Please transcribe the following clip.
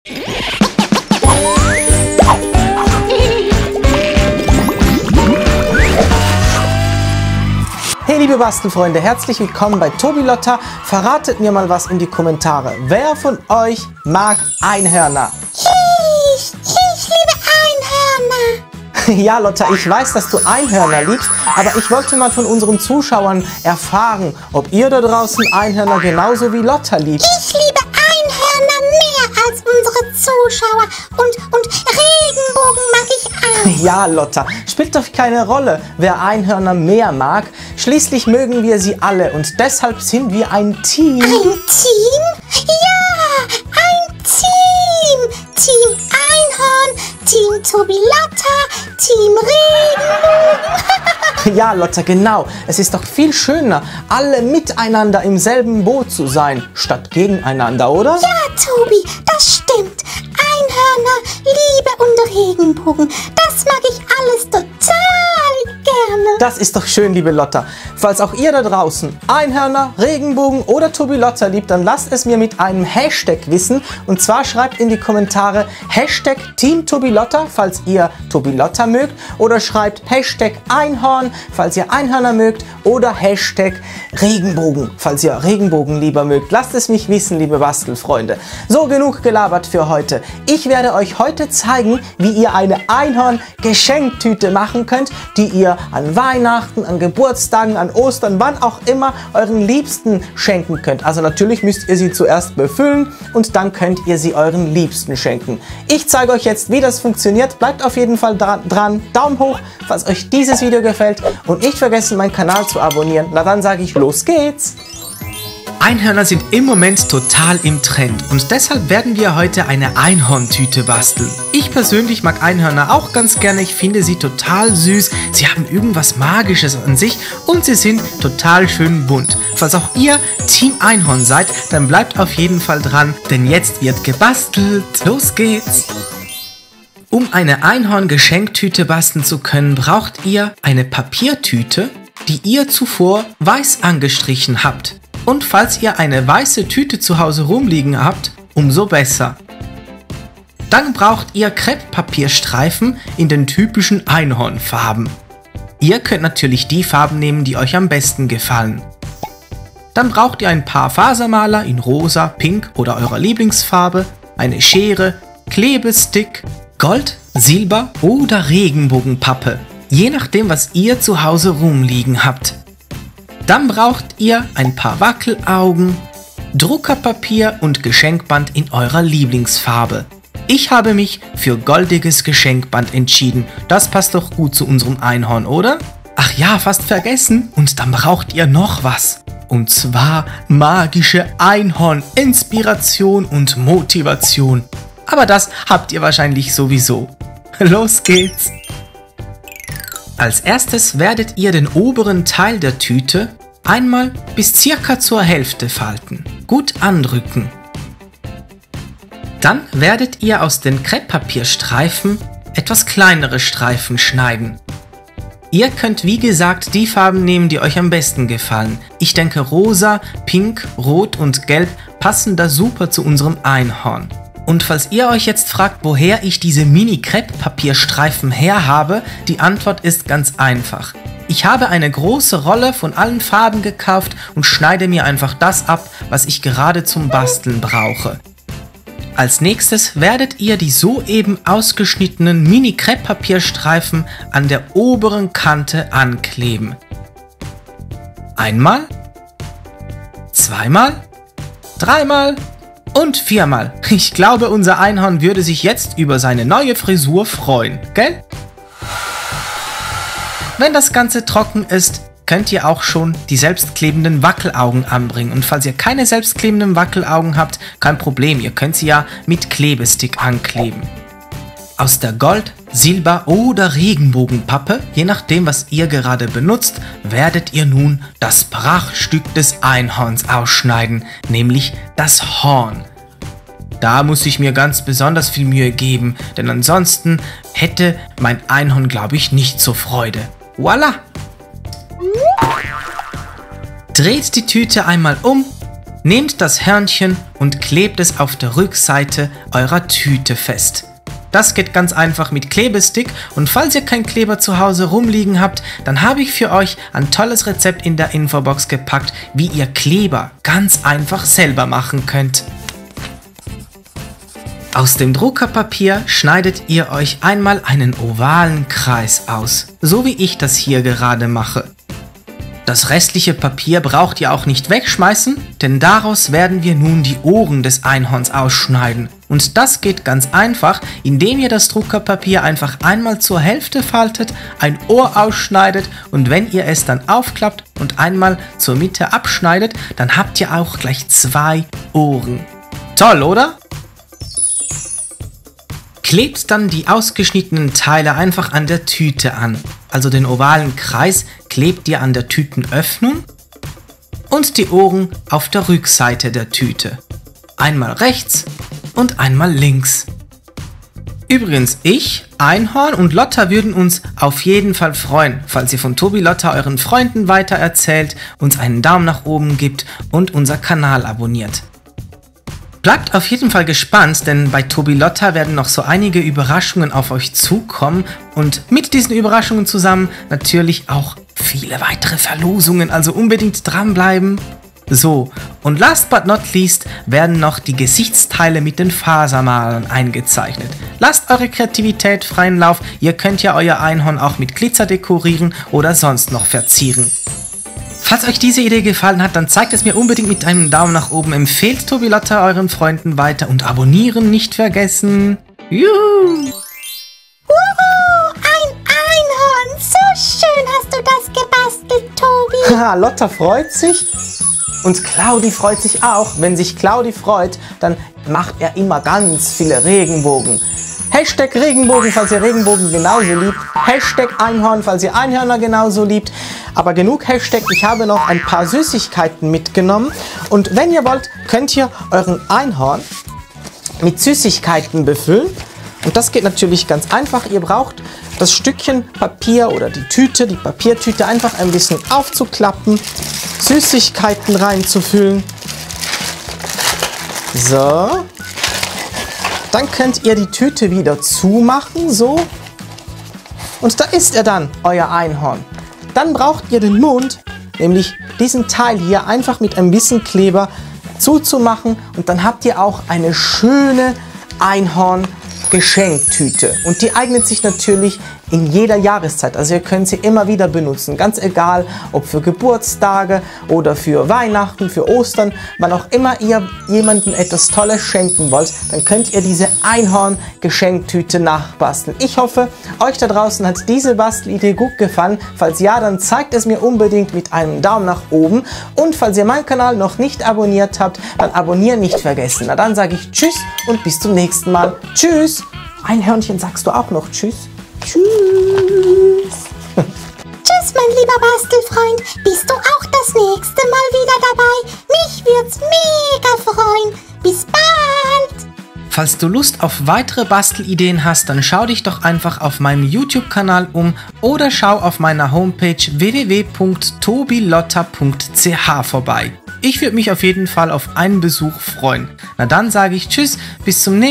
Hey liebe Bastelfreunde, herzlich willkommen bei Tobi Lotta. Verratet mir mal was in die Kommentare. Wer von euch mag Einhörner? Ich liebe Einhörner. Ja Lotta, ich weiß, dass du Einhörner liebst, aber ich wollte mal von unseren Zuschauern erfahren, ob ihr da draußen Einhörner genauso wie Lotta liebt. Ich liebe Einhörner mehr als unsere Zuschauer und Regenbogen mag ich auch. Ja Lotta, spielt doch keine Rolle, wer Einhörner mehr mag. Schließlich mögen wir sie alle und deshalb sind wir ein Team. Ein Team? Ja, ein Team. Team Einhorn, Team Tobi Lotta, Team Regenbogen. Ja Lotta, genau. Es ist doch viel schöner, alle miteinander im selben Boot zu sein, statt gegeneinander, oder? Ja, Tobi, das stimmt. Einhörner, Liebe und Regenbogen, das mag ich alles total gerne. Das ist doch schön, liebe Lotta. Falls auch ihr da draußen Einhörner, Regenbogen oder Tobi Lotta liebt, dann lasst es mir mit einem Hashtag wissen. Und zwar schreibt in die Kommentare Hashtag Team Tobi Lotta, falls ihr Tobi Lotta mögt. Oder schreibt Hashtag Einhorn, falls ihr Einhörner mögt. Oder Hashtag Regenbogen, falls ihr Regenbogen lieber mögt. Lasst es mich wissen, liebe Bastelfreunde. So, genug gelabert für heute. Ich werde euch heute zeigen, wie ihr eine Einhorn-Geschenktüte machen könnt, die ihr an Weihnachten, an Geburtstagen, an Ostern, wann auch immer euren Liebsten schenken könnt. Also natürlich müsst ihr sie zuerst befüllen und dann könnt ihr sie euren Liebsten schenken. Ich zeige euch jetzt, wie das funktioniert. Bleibt auf jeden Fall dran. Daumen hoch, falls euch dieses Video gefällt und nicht vergessen, meinen Kanal zu abonnieren. Na dann sage ich, los geht's! Einhörner sind im Moment total im Trend und deshalb werden wir heute eine Einhorntüte basteln. Ich persönlich mag Einhörner auch ganz gerne, ich finde sie total süß, sie haben irgendwas Magisches an sich und sie sind total schön bunt. Falls auch ihr Team Einhorn seid, dann bleibt auf jeden Fall dran, denn jetzt wird gebastelt. Los geht's! Um eine Einhorn-Geschenktüte basteln zu können, braucht ihr eine Papiertüte, die ihr zuvor weiß angestrichen habt. Und falls ihr eine weiße Tüte zu Hause rumliegen habt, umso besser. Dann braucht ihr Krepppapierstreifen in den typischen Einhornfarben. Ihr könnt natürlich die Farben nehmen, die euch am besten gefallen. Dann braucht ihr ein paar Fasermaler in rosa, pink oder eurer Lieblingsfarbe, eine Schere, Klebestick, Gold, Silber oder Regenbogenpappe, je nachdem, was ihr zu Hause rumliegen habt. Dann braucht ihr ein paar Wackelaugen, Druckerpapier und Geschenkband in eurer Lieblingsfarbe. Ich habe mich für goldiges Geschenkband entschieden. Das passt doch gut zu unserem Einhorn, oder? Ach ja, fast vergessen. Und dann braucht ihr noch was. Und zwar magische Einhorn-Inspiration und Motivation. Aber das habt ihr wahrscheinlich sowieso. Los geht's! Als erstes werdet ihr den oberen Teil der Tüte einmal bis circa zur Hälfte falten. Gut andrücken. Dann werdet ihr aus den Krepppapierstreifen etwas kleinere Streifen schneiden. Ihr könnt wie gesagt die Farben nehmen, die euch am besten gefallen. Ich denke rosa, pink, rot und gelb passen da super zu unserem Einhorn. Und falls ihr euch jetzt fragt, woher ich diese Mini-Krepppapierstreifen her habe, die Antwort ist ganz einfach. Ich habe eine große Rolle von allen Farben gekauft und schneide mir einfach das ab, was ich gerade zum Basteln brauche. Als nächstes werdet ihr die soeben ausgeschnittenen Mini-Krepppapierstreifen an der oberen Kante ankleben. Einmal, zweimal, dreimal und viermal. Ich glaube, unser Einhorn würde sich jetzt über seine neue Frisur freuen, gell? Wenn das Ganze trocken ist, könnt ihr auch schon die selbstklebenden Wackelaugen anbringen. Und falls ihr keine selbstklebenden Wackelaugen habt, kein Problem, ihr könnt sie ja mit Klebestick ankleben. Aus der Gold-, Silber- oder Regenbogenpappe, je nachdem was ihr gerade benutzt, werdet ihr nun das Prachtstück des Einhorns ausschneiden, nämlich das Horn. Da muss ich mir ganz besonders viel Mühe geben, denn ansonsten hätte mein Einhorn, glaube ich, nicht so Freude. Voila! Dreht die Tüte einmal um, Nehmt das Hörnchen und klebt es auf der Rückseite eurer Tüte fest. Das geht ganz einfach mit Klebestick und falls ihr keinen Kleber zu Hause rumliegen habt, dann habe ich für euch ein tolles Rezept in der Infobox gepackt, wie ihr Kleber ganz einfach selber machen könnt. Aus dem Druckerpapier schneidet ihr euch einmal einen ovalen Kreis aus, so wie ich das hier gerade mache. Das restliche Papier braucht ihr auch nicht wegschmeißen, denn daraus werden wir nun die Ohren des Einhorns ausschneiden. Und das geht ganz einfach, indem ihr das Druckerpapier einfach einmal zur Hälfte faltet, ein Ohr ausschneidet und wenn ihr es dann aufklappt und einmal zur Mitte abschneidet, dann habt ihr auch gleich 2 Ohren. Toll, oder? Klebt dann die ausgeschnittenen Teile einfach an der Tüte an. Also den ovalen Kreis klebt ihr an der Tütenöffnung und die Ohren auf der Rückseite der Tüte. Einmal rechts und einmal links. Übrigens, ich, Einhorn und Lotta würden uns auf jeden Fall freuen, falls ihr von Tobi Lotta euren Freunden weitererzählt, uns einen Daumen nach oben gibt und unser Kanal abonniert. Bleibt auf jeden Fall gespannt, denn bei Tobi Lotta werden noch so einige Überraschungen auf euch zukommen und mit diesen Überraschungen zusammen natürlich auch viele weitere Verlosungen, also unbedingt dranbleiben. So, und last but not least werden noch die Gesichtsteile mit den Fasermalern eingezeichnet. Lasst eure Kreativität freien Lauf, ihr könnt ja euer Einhorn auch mit Glitzer dekorieren oder sonst noch verzieren. Falls euch diese Idee gefallen hat, dann zeigt es mir unbedingt mit einem Daumen nach oben, empfehlt Tobi Lotta euren Freunden weiter und abonnieren nicht vergessen. Juhu! Ein Einhorn! So schön hast du das gebastelt, Tobi. Haha, Lotta freut sich und Claudi freut sich auch. Wenn sich Claudi freut, dann macht er immer ganz viele Regenbogen. Hashtag Regenbogen, falls ihr Regenbogen genauso liebt. Hashtag Einhorn, falls ihr Einhörner genauso liebt. Aber genug Hashtag, ich habe noch ein paar Süßigkeiten mitgenommen. Und wenn ihr wollt, könnt ihr euren Einhorn mit Süßigkeiten befüllen. Und das geht natürlich ganz einfach. Ihr braucht das Stückchen Papier oder die Tüte, die Papiertüte, einfach ein bisschen aufzuklappen, Süßigkeiten reinzufüllen. So. Dann könnt ihr die Tüte wieder zumachen, so. Und da ist er dann, euer Einhorn. Dann braucht ihr den Mund, nämlich diesen Teil hier einfach mit ein bisschen Kleber zuzumachen. Und dann habt ihr auch eine schöne Einhorn-Geschenktüte. Und die eignet sich natürlich in jeder Jahreszeit. Also ihr könnt sie immer wieder benutzen. Ganz egal, ob für Geburtstage oder für Weihnachten, für Ostern. Wann auch immer ihr jemandem etwas Tolles schenken wollt, dann könnt ihr diese Einhorn-Geschenktüte nachbasteln. Ich hoffe, euch da draußen hat diese Bastelidee gut gefallen. Falls ja, dann zeigt es mir unbedingt mit einem Daumen nach oben. Und falls ihr meinen Kanal noch nicht abonniert habt, dann abonnieren nicht vergessen. Na dann sage ich Tschüss und bis zum nächsten Mal. Tschüss! Einhörnchen, sagst du auch noch Tschüss? Tschüss! Tschüss, mein lieber Bastelfreund. Bist du auch das nächste Mal wieder dabei? Mich würd's mega freuen. Bis bald! Falls du Lust auf weitere Bastelideen hast, dann schau dich doch einfach auf meinem YouTube-Kanal um oder schau auf meiner Homepage www.tobilotta.ch vorbei. Ich würde mich auf jeden Fall auf einen Besuch freuen. Na dann sage ich Tschüss, bis zum nächsten Mal.